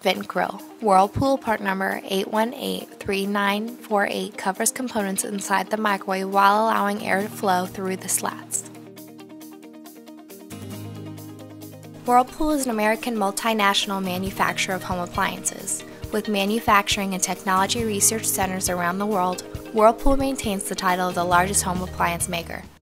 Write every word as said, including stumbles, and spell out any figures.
vent grill. Whirlpool part number eight one eight three nine four eight covers components inside the microwave while allowing air to flow through the slats. Whirlpool is an American multinational manufacturer of home appliances. With manufacturing and technology research centers around the world, Whirlpool maintains the title of the largest home appliance maker.